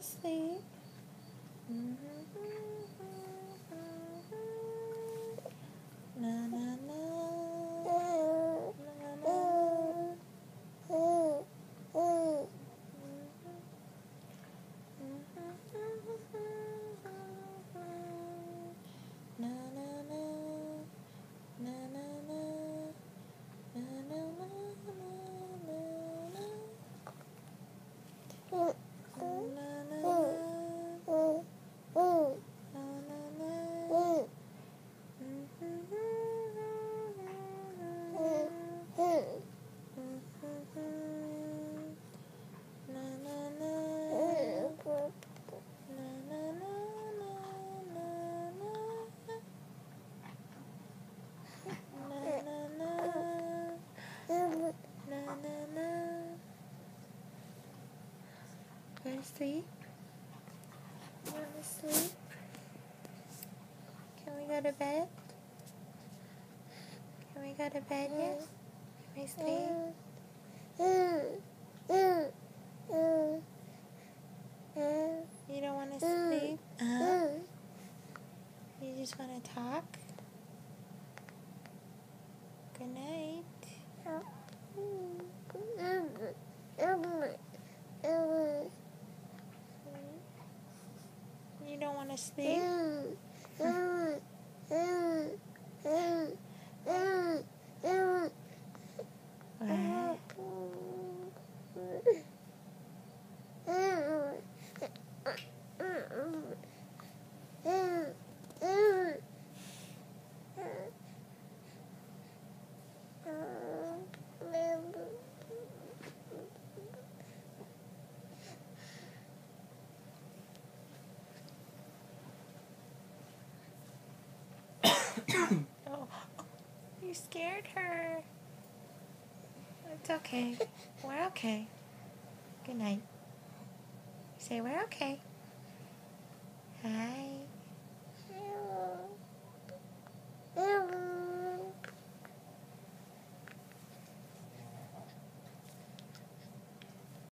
sleep. Na na na. Na na na. Na na na. Na na na. Na na na. Go to sleep? You want to sleep? Can we go to bed? Can we go to bed yet? Can we sleep? You don't want to sleep? You just want to talk? Good night. You don't want to sleep? Oh, you scared her. It's okay. We're okay. Good night. Say we're okay. Hi.